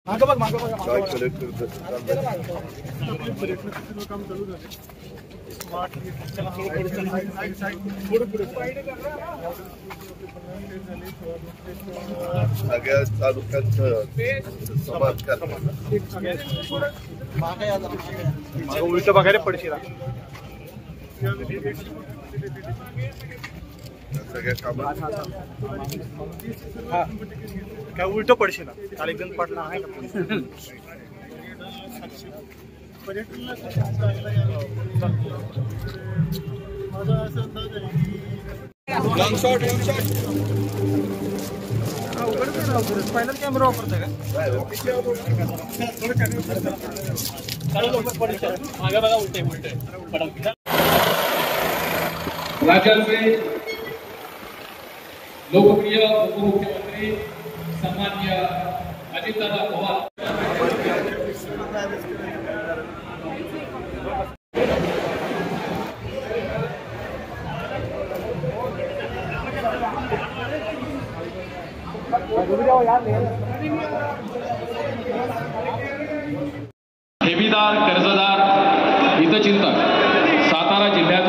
काय कलेक्टर काम चालू झाले सगळ्या तालुक्यांचं समाज उलट बघायला पडशील सगळ्या कामात काय उलट पडशील अलेक्झांडर पाटला आहे का फायनल कॅमेरा वापरता का राज्याचे लोकप्रिय उपमुख्यमंत्री सन्माननीय अजितदादा पवार ठेवीदार कर्जदार हितचिंतक सातारा जिल्ह्यात